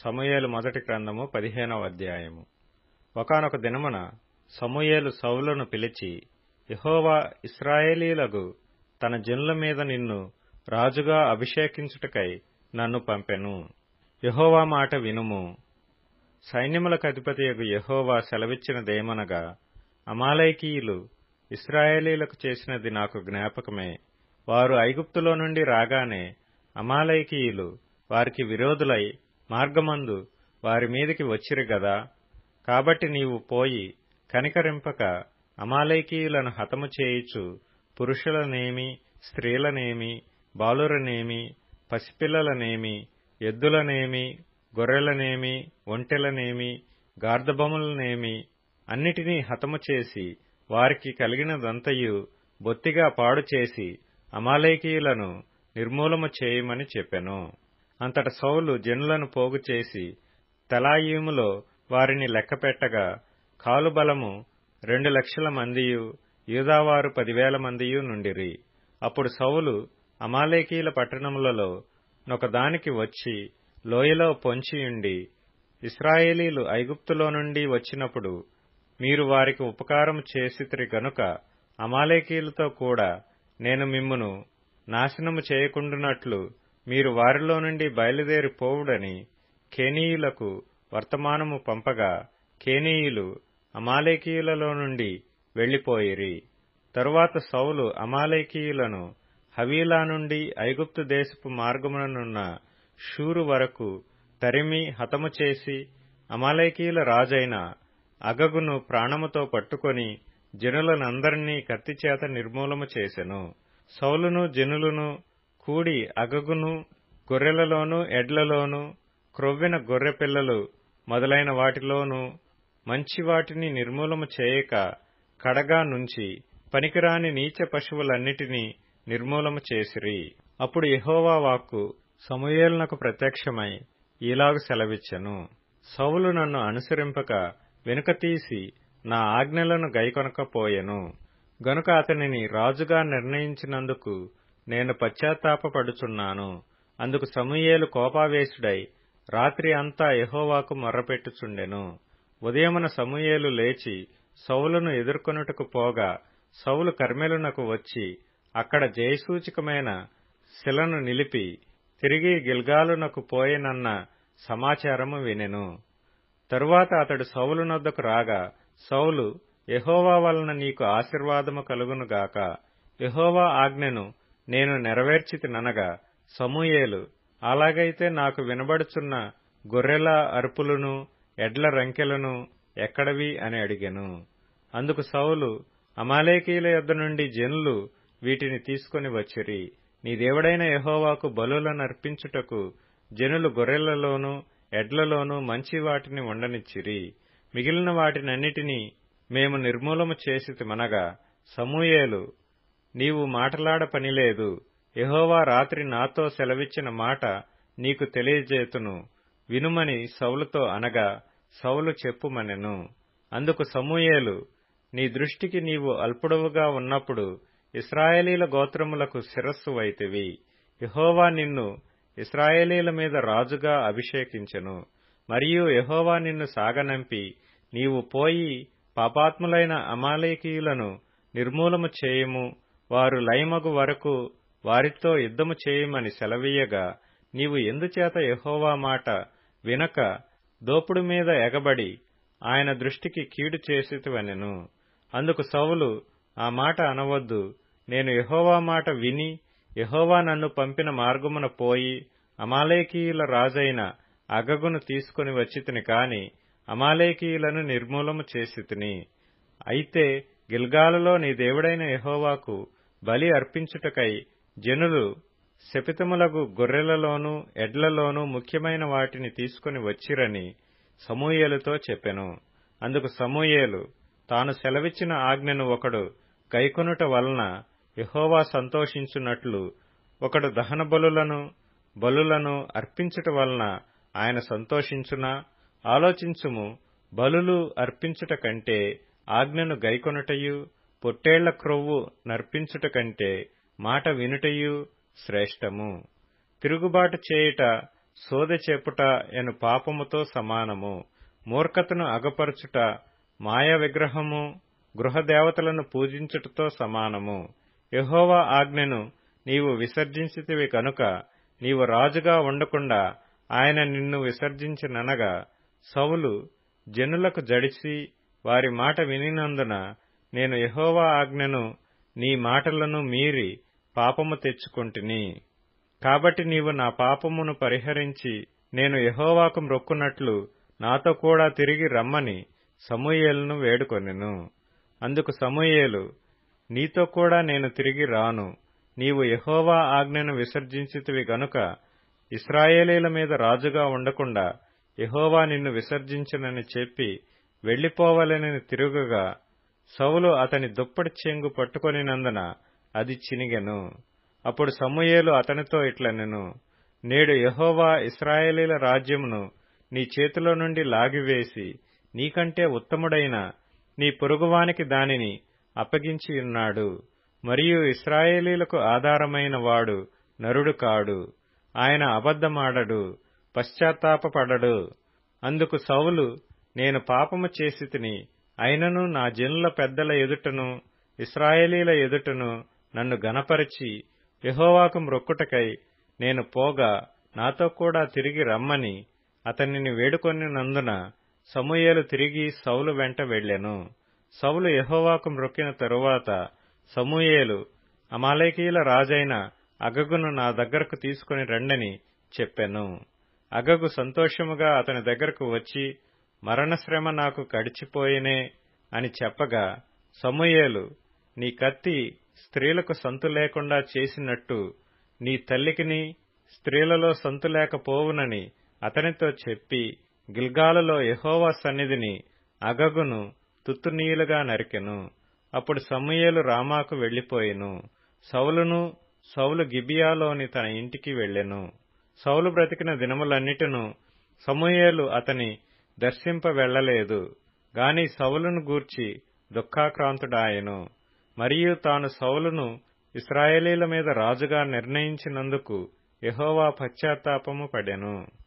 సమూయేలు మొదటి గ్రంథము 15వ అధ్యాయము. ఒకానొక దినమున సమూయేలు సౌలును పిలిచి, యెహోవా ఇశ్రాయేలీయులకు తన జనుల మీద నిన్ను రాజుగా అభిషేకించుటకై నన్ను పంపెను. యెహోవా మాట వినుము. సైన్యములకు అధిపతియగు యెహోవా సెలవిచ్చినదేమనగా, అమాలేకీయులు ఇశ్రాయేలీయులకు చేసినది నాకు జ్ఞాపకమే. వారు ఐగుప్తులో నుండి రాగానే అమాలేకీయులు వారికి విరోధులై మార్గమందు వారి మీదికి వచ్చిరి గదా. కాబట్టి నీవు పోయి కనికరింపక అమాలేకీయులను హతము చేయుచు పురుషులనేమి, స్త్రీలనేమి, బాలురనేమి, పసిపిల్లలనేమి, ఎద్దులనేమి, గొర్రెలనేమి, ఒంటెలనేమి, గార్ధబములనేమి అన్నిటినీ హతము చేసి వారికి కలిగినదంతయు బొత్తిగా పాడు చేసి అమాలేకీయులను నిర్మూలము చేయమని చెప్పెను. అంతట సౌలు జనులను పోగు చేసి తెలాయీములో వారిని లెక్కపెట్టగా కాలుబలము 2,00,000 మందియు, యూదావారు 10,000 మందియు నుండిరి. అప్పుడు సౌలు అమాలేకీయుల పట్టణములలో నొకదానికి వచ్చి లోయలో పొంచియుండి, ఇశ్రాయేలీయులు ఐగుప్తులో నుండి వచ్చినప్పుడు మీరు వారికి ఉపకారము చేసితిరి గనుక అమాలేకీయులతో కూడా నేను మిమ్మును నాశనము చేయకుండునట్లు మీరు వారిలో నుండి బయలుదేరి పోవుడని కేనీయులకు వర్తమానము పంపగా, కేనీయులు అమాలేకీయులలో నుండి వెళ్లిపోయిరి. తరువాత సౌలు అమాలేకీయులను హవీలా నుండి ఐగుప్తు దేశపు మార్గముననున్న షూరు వరకు తరిమి హతము చేసి అమాలేకీయుల రాజైన అగగును ప్రాణముతో పట్టుకొని జనులనందరినీ కత్తిచేత నిర్మూలము చేసెను. సౌలును జనులను కూడి అగగును, గొర్రెలలోను, ఎడ్లలోను, క్రొవ్విన గొర్రెపిల్లలు మొదలైన వాటిలోనూ మంచి వాటిని నిర్మూలము చేయక కడగా నుంచి పనికిరాని నీచ పశువులన్నిటినీ నిర్మూలము చేసిరి. అప్పుడు యెహోవా వాక్కు సమూయేలునకు ప్రత్యక్షమై ఈలాగు సెలవిచ్చెను. సౌలు నన్ను అనుసరింపక వెనుకతీసి నా ఆజ్ఞలను గైకొనకపోయెను గనుక అతనిని రాజుగా నిర్ణయించినందుకు నేను పశ్చాత్తాపపడుచున్నాను. అందుకు సమూయేలు కోపావేశుడై రాత్రి అంతా యెహోవాకు మొర్రపెట్టుచుండెను. ఉదయమున సమూయేలు లేచి సౌలును ఎదుర్కొనుటకు పోగా సౌలు కర్మెలునకు వచ్చి అక్కడ జయసూచకమైన శిలను నిలిపి తిరిగి గిల్గాలునకు పోయెనన్న సమాచారము వినెను. తరువాత అతడు సౌలునొద్దకు రాగా సౌలు, యెహోవా వలన నీకు ఆశీర్వాదము కలుగునుగాక, యెహోవా ఆజ్ఞను నేను నెరవేర్చితిననగా సమూయేలు, అలాగైతే నాకు వినబడుచున్న గొర్రెల అరుపులను, ఎడ్ల రంకెలను ఎక్కడవి అని అడిగెను. అందుకు సౌలు, అమాలేకీయుల యొద్ద నుండి జనులు వీటిని తీసుకొని వచ్చిరి. నీ దేవుడైన యెహోవాకు బలులనర్పించుటకు జనులు గొర్రెలలోనూ ఎడ్లలోనూ మంచి వాటిని ఉండనిచ్చిరి. మిగిలిన వాటినన్నిటినీ మేము నిర్మూలము చేసితిమనగా సమూయేలు, నీవు మాటలాడ పనిలేదు. యెహోవా రాత్రి నాతో సెలవిచ్చిన మాట నీకు తెలియజేతును వినుమని సౌలుతో అనగా సౌలు చెప్పుమనెను. అందుకు సమూయేలు, నీ దృష్టికి నీవు అల్పుడవుగా ఉన్నప్పుడు ఇశ్రాయేలీల గోత్రములకు శిరస్సు వైతివి. యెహోవా నిన్ను ఇశ్రాయేలీల మీద రాజుగా అభిషేకించెను. మరియు యెహోవా నిన్ను సాగనంపి నీవు పోయి పాపాత్ములైన అమాలేకీయులను నిర్మూలము చేయుము, వారు లయమగు వరకు వారితో యుద్ధము చేయుమని సెలవీయగా నీవు ఎందుచేత యెహోవా మాట వినక దోపుడు మీద ఎగబడి ఆయన దృష్టికి కీడు చేసితివనెను. అందుకు సౌలు, ఆ మాట అనవద్దు. నేను యెహోవా మాట విని యెహోవా నన్ను పంపిన మార్గమున పోయి అమాలేకీయుల రాజైన అగగును తీసుకుని వచ్చితిని కాని అమాలేకీయులను నిర్మూలము చేసితిని. అయితే గిల్గాలులో నీ దేవుడైన యెహోవాకు బలి అర్పించుటకై జనులు శపితములగు గొర్రెలలోనూ ఎడ్లలోనూ ముఖ్యమైన వాటిని తీసుకుని వచ్చిరని సమూయేలుతో చెప్పెను. అందుకు సమూయేలు, తాను సెలవిచ్చిన ఆజ్ఞను ఒకడు గైకొనుట వలన యెహోవా సంతోషించున్నట్లు ఒకడు దహన బలులను అర్పించుట వలన ఆయన సంతోషించునా? ఆలోచించుము. బలులు అర్పించుట కంటే ఆజ్ఞను గైకొనుటయు, పొట్టేళ్ల క్రొవ్వు నర్పించుట కంటే మాట వినుటయు శ్రేష్టము. తిరుగుబాటు చేయుట సోదె చెప్పుట ఎను పాపముతో సమానము. మూర్ఖతను అగపరచుట మాయ విగ్రహము గృహదేవతలను పూజించుటతో సమానము. యెహోవా ఆజ్ఞను నీవు విసర్జించితివి కనుక నీవు రాజుగా ఉండకుండా ఆయన నిన్ను విసర్జించిననగా సౌలు జనులకు జడిసి వారి మాట వినినందున నేను యెహోవా ఆజ్ఞను నీ మాటలను మీరి పాపము తెచ్చుకొంటిని. కాబట్టి నీవు నా పాపమును పరిహరించి నేను యెహోవాకు మ్రొక్కునట్లు నాతో కూడా తిరిగి రమ్మని సమూయేలును వేడుకొనెను. అందుకు సమూయేలు, నీతో కూడా నేను తిరిగి రాను. నీవు యెహోవా ఆజ్ఞను విసర్జించితివి గనుక ఇశ్రాయేలీల మీద రాజుగా ఉండకుండా యెహోవా నిన్ను విసర్జించునని చెప్పి వెళ్లిపోవలెనని తిరుగగా సౌలు అతని దుప్పటి చెంగు పట్టుకొనినందున అది చినిగెను. అప్పుడు సమూయేలు అతనితో ఇట్లనెను, నేడు యెహోవా ఇశ్రాయేలీల రాజ్యమును నీ చేతిలో నుండి లాగివేసి నీకంటే ఉత్తముడైన నీ పొరుగువానికి దానిని అప్పగించియున్నాడు. మరియు ఇశ్రాయేలీలకు ఆధారమైన వాడు నరుడు కాడు. ఆయన అబద్ధమాడడు, పశ్చాత్తాపపడడు. అందుకు సౌలు, నేను పాపము చేసితిని, అయినను నా జనుల పెద్దల ఎదుటను ఇశ్రాయేలీల ఎదుటను నన్ను గనపరచి యెహోవాకు మ్రొక్కుటకై నేను పోగా నాతో కూడా తిరిగి రమ్మని అతనిని వేడుకొనినందున సమూయేలు తిరిగి సౌలు వెంట వెళ్ళెను. సౌలు యెహోవాకు మ్రొక్కిన తరువాత సమూయేలు, అమాలేకీయుల రాజైన అగగును నా దగ్గరకు తీసుకుని రండని చెప్పెను. అగగు సంతోషముగా అతని దగ్గరకు వచ్చి, మరణశ్రమ నాకు కడిచిపోయినే అని చెప్పగా సమూయేలు, నీ కత్తి స్త్రీలకు సంతు లేకుండా చేసినట్టు నీ తల్లికిని స్త్రీలలో సంతు లేకపోవునని అతనితో చెప్పి గిల్గాలులో యెహోవా సన్నిధిని అగగును తుత్తునీయులుగా నరికెను. అప్పుడు సమూయేలు రామాకు వెళ్లిపోయెను. సౌలు గిబియాలోని తన ఇంటికి వెళ్ళెను. సౌలు బ్రతికిన దినములన్నిటినూ సమూయేలు అతని దర్శింప వెళ్లలేదు గాని సౌలును గూర్చి దుఃఖాక్రాంతుడాయెను. మరియు తాను సౌలును ఇశ్రాయేలీల మీద రాజుగా నిర్ణయించినందుకు యెహోవా పశ్చాత్తాపము పడెను.